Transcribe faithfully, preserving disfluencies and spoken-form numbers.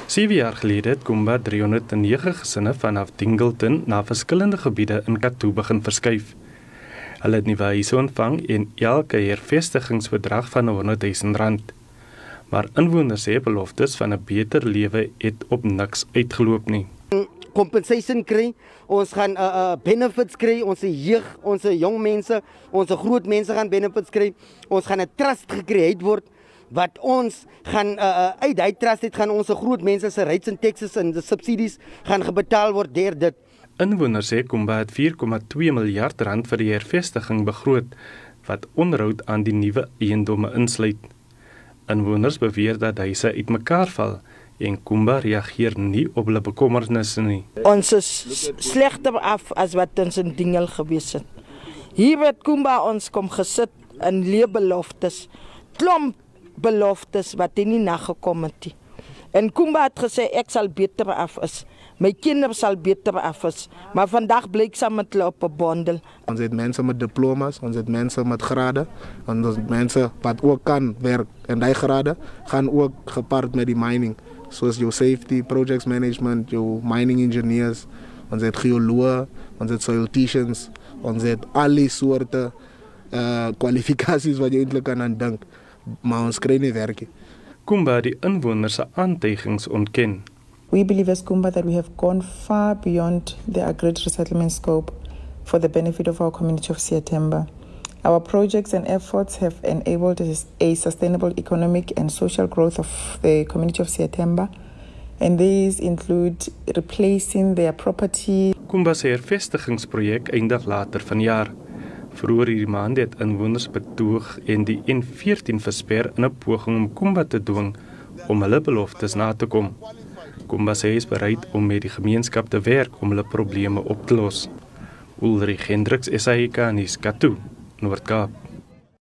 Sewe jaar gelede het Kumba driehonderdnege gesinne vanaf Dingleton na verskillende gebiede in Kathu begin verskuif. Hulle het nuwe huise ontvang en elke hervestigingsbedrag van honderdduisend rand. Maar inwoners sê beloftes van 'n beter lewe het op niks uitgeloop nie. Compensation kry, ons gaan uh, uh, benefits kry, ons jeug, ons jong mense, ons groot mense gaan benefits kry. Ons gaan 'n trust gecreëer word wat ons gaan uh, uh, uit die trust het gaan ons groot mense se rates en taxes en die subsidies gaan gebetaal word deur dit. Inwoners sê Kumba het vier komma twee miljard rand vir die hervestiging begroot wat onderhoud aan die nuwe eiendomme insluit. Inwoners beweer dat huise uitmekaar val en Kumba reageer nie op hulle bekommernisse nie. Ons is slegter af as wat ons in Dingel gewees het. Hier het Kumba ons kom gesit in leebeloftes, klomp beloftes wat hy nie nagekom het nie. En Kumba het gesê ek sal beter af is. My kinders sal beter af is. Maar vandag blyk saam met hulle op 'n bondel. Ons het mense met diplomas, ons het mense met grade, ons het mense wat ook kan werk en die grade gaan ook gepaard met die mining, soos jou safety, projects management, jou mining engineers, ons het geoloë, ons het soil technicians, ons het alle soorte uh, kwalifikasies wat jy eintlik kan aan dink, maar ons kry nie werk. Kumba die inwoners se aantuigings ontken. We believe as Kumba that we have gone far beyond the agreed resettlement scope for the benefit of our community of Siatemba. Our projects and efforts have enabled a sustainable economic and social growth of the community of Siatemba, and these include replacing their property. Kumba se hervestigingsprojek eindig later vanjaar. Vroeger hierdie maand het inwoners betoog en die N veertien versper in 'n poging om Kumba te dwing om hulle beloftes na te kom. Kumba sê hy is bereid om met die gemeenskap te werk om hulle probleme op te los. Ulrich Hendricks, S A I K nuus, Kathu, Noord-Kaap.